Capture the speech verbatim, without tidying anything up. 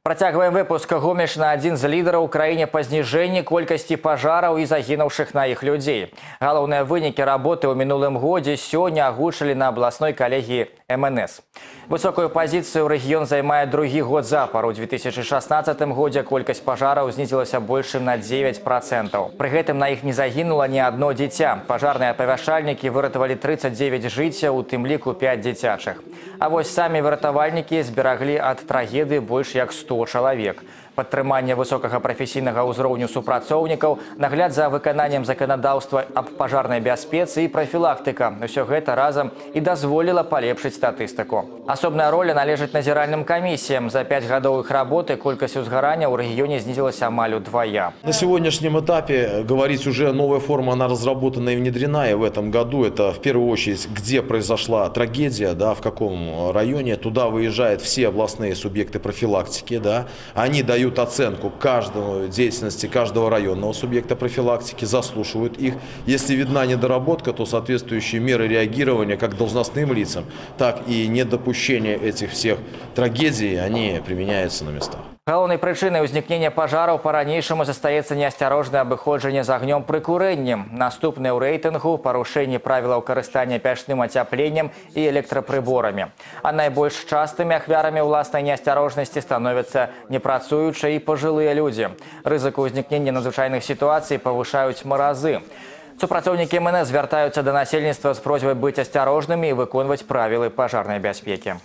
Працягваем выпуск. Гомельшчына адзін з лідараў у краіне па зніжэнні колькасці пажараў і загінуўшых на іх людзей. Галоўныя вынікі работы ў мінулым годзе сёння агучылі на абласной калегіі эм эн эс. Высокую пазіцыю рэгіён займае другі год запар. У две тысячи шаснаццатым годзе колькасць пажараў знізілася больш чым на дзевяць працэнтаў. Пры гэтым на іх не загінула ні адно дзіця. Пажарныя апавяшальнікі выратавалі трыццаць дзевяць жыццяў, у тым ліку пяць дзіцячых. А вось самі выратавальнікі збераглі ад трагедыі больш як сто чалавек. Падтрыманне высокага прафесійнага ўзроўню супрацоўнікаў, нагляд за выкананнем заканадаўства аб пажарнай бяспецы і прафілактыка. Усё гэта разам і дазволіла палепшыць статыстыку. Асобная роля належыць назіральным камісіям. За пять гадоў іх работы колькасць узгарання ў рэгіёне снизилась амаль удвоя. На сегодняшнем этапе говорить уже новая форма, она разработана и внедрена. И в этом году это в первую очередь, где произошла трагедия, да, в каком районе. Туда выезжают все областные субъекты профилактики. Да, они дают оценку каждому деятельности каждого районного субъекта профилактики, заслушивают их. Если видна недоработка, то соответствующие меры реагирования как должностным лицам, так и недопущение этих всех трагедий, они применяются на местах. Галоўнай прычынай узнікнення пажараў па-ранейшаму застаецца неасцярожнае абыходжанне з агнём пры курэнні. Наступнае ў рэйтынгу парушэнне правілаў карыстання печным ацяпленнем і электрапрыборамі. А найбольш частымі ахвярамі ўласнай неасцярожнасці становяцца непрацуючыя і пажылыя людзі. Рызыку ўзнікнення надзвычайных сітуацый павышаюць маразы. Супрацоўнікі эм эн эс звяртаюцца да насельніцтва з просьбай быць асцярожнымі і выконваць правілы пажарнай бяспекі.